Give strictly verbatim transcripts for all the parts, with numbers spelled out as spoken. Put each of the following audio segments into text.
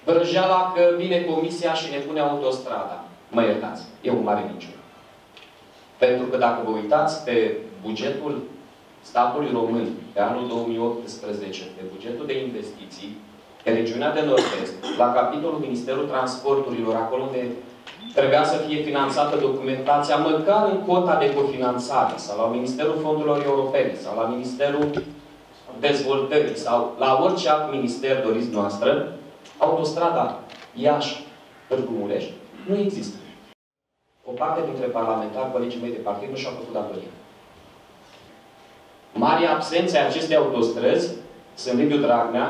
vrăjeala că vine comisia și ne pune autostrada. Mă iertați, e o mare minciună. Pentru că dacă vă uitați pe bugetul statului român pe anul două mii optsprezece, pe bugetul de investiții, pe regiunea de Nord-Est, la capitolul Ministerul Transporturilor, acolo unde trebuia să fie finanțată documentația, măcar în cota de cofinanțare, sau la Ministerul Fondurilor Europene, sau la Ministerul Dezvoltării, sau la orice alt minister doriți noastră, autostrada Iași-Târgu Mureș nu există. O parte dintre parlamentari, colegii mei de partid, nu și-au făcut datoria. Mari absențe a acestei autostrăzi sunt Liviu Dragnea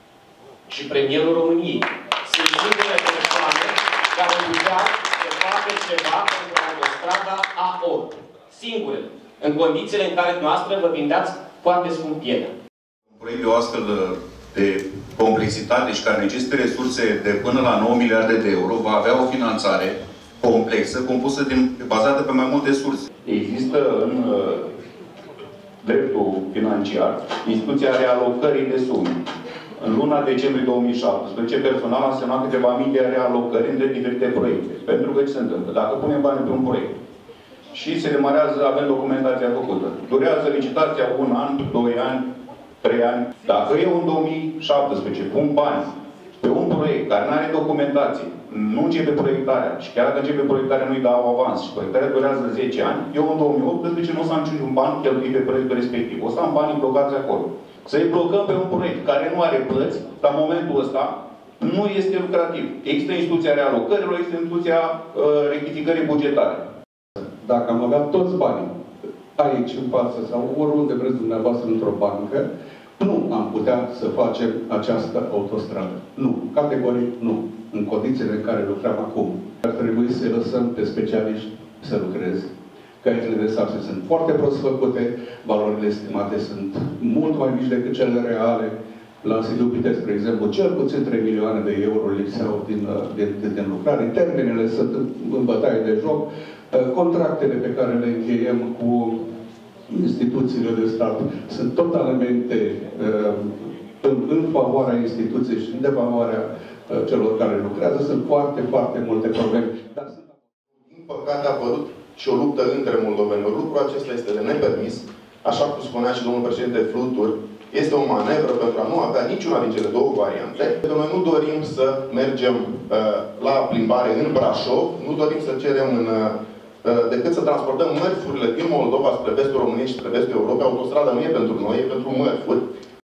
și premierul României. Sunt singure persoane care puteau să facă ceva pentru autostrada A opt. Singure. În condițiile în care noastră vă vindeați foarte scump pielea. Un proiect de o astfel de complexitate și care necesită resurse de până la nouă miliarde de euro va avea o finanțare complexă, compusă din, bazată pe mai multe surse. Există în uh, dreptul financiar instituția realocării de sume. În luna decembrie două mii șaptesprezece, personal a semnat câteva mii de realocări între diferite proiecte. Pentru că ce se întâmplă? Dacă punem bani pe un proiect și se demarează, avem documentația făcută, durează licitația un an, doi ani, trei ani. Dacă eu în două mii șaptesprezece pun bani pe un proiect care nu are documentație, nu începe proiectarea și chiar dacă începe proiectarea nu-i dau avans și proiectarea durează zece ani, eu în două mii optsprezece nu o să am niciun ban cheltuit pe proiectul respectiv. O să am banii blocați acolo. Să-i blocăm pe un proiect care nu are plăți, la momentul ăsta, nu este lucrativ. Există instituția realocărilor, există instituția uh, rectificării bugetare. Dacă am avea toți banii aici în față sau oriunde vreți dumneavoastră într-o bancă, nu am putea să facem această autostradă. Nu. Categoric nu. În condițiile în care lucrăm acum. Ar trebui să lăsăm pe specialiști să lucreze. Caietele de sarcini sunt foarte prost făcute, valorile estimate sunt mult mai mici decât cele reale. La Sibiu Pitești, spre exemplu, cel puțin trei milioane de euro lipseau din, din, din, din lucrare. Termenele sunt în bătaie de joc. Contractele pe care le încheiem cu instituțiile de stat sunt totalmente uh, în, în favoarea instituției și în defavoarea uh, celor care lucrează. Sunt foarte, foarte multe probleme. Dar sunt... Din păcate a apărut și o luptă între moldoveni. Lucrul acesta este de nepermis. Așa cum spunea și domnul președinte Flutur, este o manevră pentru a nu avea niciuna din cele două variante. Noi nu dorim să mergem uh, la plimbare în Brașov, nu dorim să cerem în uh, decât să transportăm mărfurile din Moldova spre vestul României și spre vestul Europei. Autostrada nu e pentru noi, e pentru mărfuri.